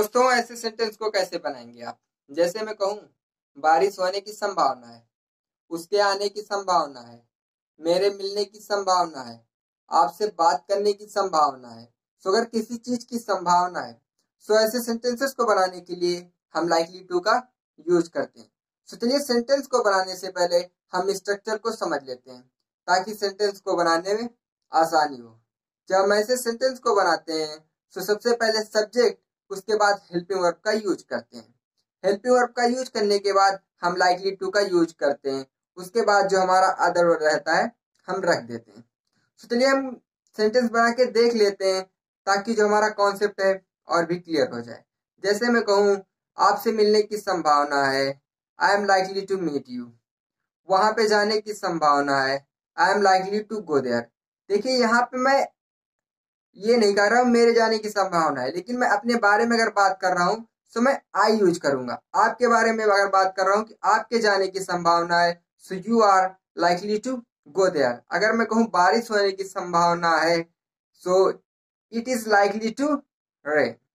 दोस्तों ऐसे सेंटेंस को कैसे बनाएंगे आप? जैसे मैं कहूँ बारिश होने की संभावना है, उसके आने की संभावना है, मेरे मिलने की संभावना है, आपसे बात करने की संभावना है। सो अगर किसी चीज की संभावना है, सो ऐसे सेंटेंसेस को बनाने के लिए हम लाइकली टू का यूज करते हैं। सो चलिए सेंटेंस को बनाने से पहले हम स्ट्रक्चर को समझ लेते हैं ताकि सेंटेंस को बनाने में आसानी हो। जब हम ऐसे सेंटेंस को बनाते हैं तो सबसे पहले सब्जेक्ट, उसके बाद हेल्पिंग वर्ब का यूज करते हैं। हेल्पिंग वर्ब का यूज करने के बाद हम लाइकली टू का यूज करते हैं। उसके बाद जो हमारा अदर वर्ब रहता है हम रख देते हैं। तो चलिए हम सेंटेंस बना के देख लेते हैं ताकि जो हमारा कॉन्सेप्ट है और भी क्लियर हो जाए। जैसे मैं कहूँ आपसे मिलने की संभावना है, I am likely to meet you. वहां पे जाने की संभावना है, I am likely to go there. देखिए यहाँ पे मैं ये नहीं कर रहा हूँ मेरे जाने की संभावना है, लेकिन मैं अपने बारे में अगर बात कर रहा हूँ तो मैं आई यूज करूंगा। आपके बारे में अगर बात कर रहा हूँ कि आपके जाने की संभावना है, so you are likely to go there. अगर मैं कहूँ बारिश होने की संभावना है, so it is likely to rain.